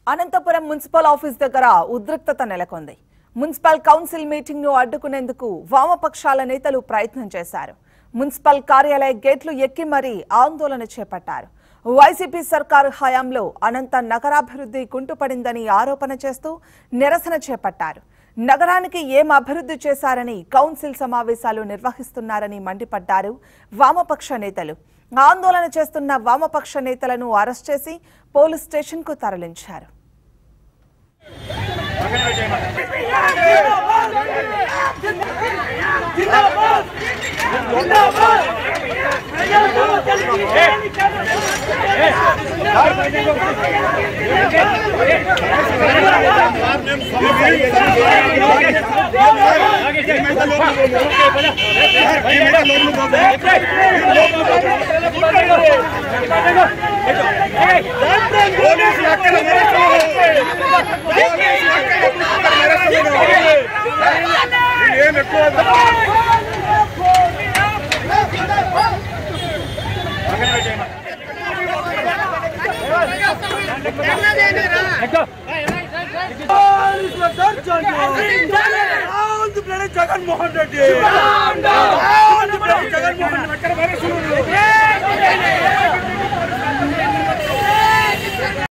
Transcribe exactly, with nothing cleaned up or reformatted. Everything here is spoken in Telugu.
Anantapur Municipal Office దగ్గర ఉద్రిక్తత నెలకొంది. మున్సిపల్ కౌన్సిల్ మీటింగ్ ను అడ్డుకునేందుకు వామపక్షాల నేతలు ప్రయత్నం చేశారు. మున్సిపల్ కార్యాలయ గేట్లు ఎక్కి మరీ ఆందోళన చేపట్టారు. వైసీపీ సర్కారు హయాంలో అనంత నగరాభివృద్ధి కుంటుపడిందని ఆరోపణ చేస్తూ నిరసన చేపట్టారు. నగరానికి ఏం అభివృద్ధి చేశారని కౌన్సిల్ సమావేశాలు నిర్వహిస్తున్నారని మండిపడ్డారు వామపక్ష నేతలు. ఆందోళన చేస్తున్న వామపక్ష నేతలను అరెస్ట్ చేసి పోలీస్ స్టేషన్ కు తరలించారు. జగన్మోహన్ రెడ్డి జగన్మోహన్ రెడ్డి